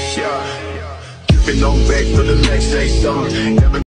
Yeah, keep it on back for the next day song. Never